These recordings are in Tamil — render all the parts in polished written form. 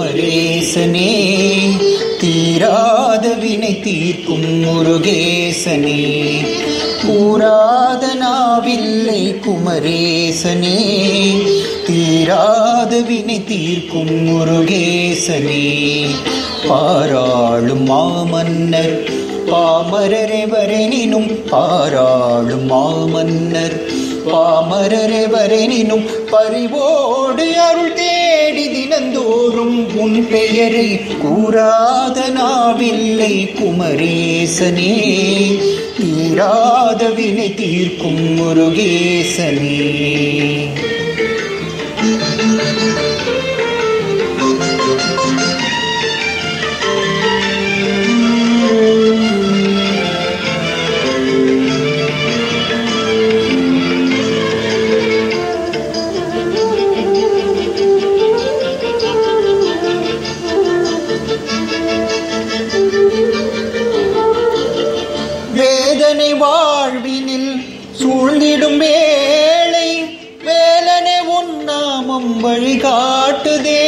குமரேசனே, தீராத வினை தீர்க்கும் முருகேசனே, கூறாத நாவில்லை குமரேசனே, தீராத வினை தீர்க்கும் முருகேசனே, பாராளும் மாமன்னர் பாமரரெவரெனினும், பாராளும் மாமன்னர் பாமரரெவரெனினும், பரிவோடு அருள் தேடி தினந்தோறும் உன் பெயரை கூறாத நாவில்லை குமரேசனே, தீராத வினை தீர்க்கும் முருகேசனே. வேதனை வாழ்வினில் சூழ்ந்திடும் வேளை, வேலனே உன் நாமம் வழிகாட்டுதே.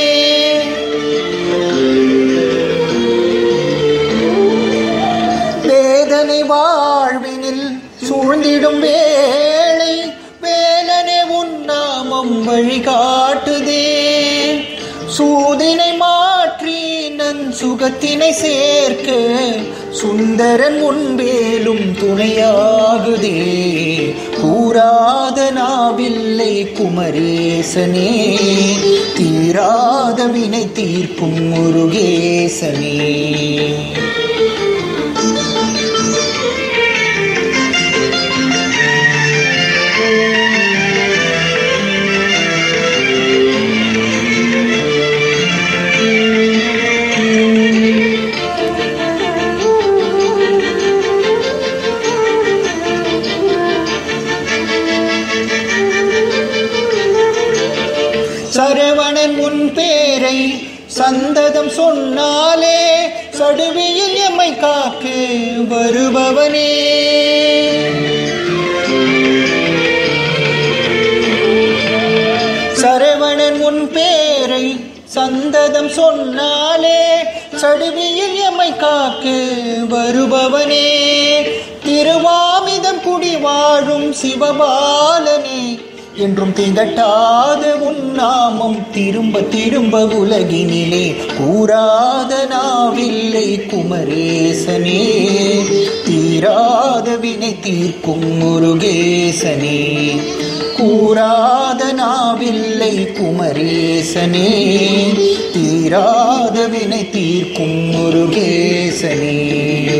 வேதனை வாழ்வினில் சூழ்ந்திடும் வேளை, வேலனே உன் நாமம் வழிகாட்டுதே. சூதினை மாற்றி நன் சுகத்தினை சேர்க்க, சுந்தரன் முன்பேலும் துணையாகுதே. கூறாத நாவில்லை குமரேசனே, தீராத வினை தீர்க்கும் முருகேசனே. சரவணன் உன் பேரை சந்ததம் சொன்னாலே, சடுவியில் எம்மை காக்க வருபவனே. சரவணன் உன் பேரை சந்ததம் சொன்னாலே, சடுவியில் எம்மை காக்க வருபவனே. திருவாமிதம் குடி வாழும் சிவபாலனே, என்றும் திகட்டாத உன் நாமம் திரும்ப திரும்ப உலகினிலே. கூறாத நாவில்லை குமரேசனே, தீராத வினை தீர்க்கும் முருகேசனே. கூறாத நாவில்லை குமரேசனே, தீராத வினை தீர்க்கும் முருகேசனே.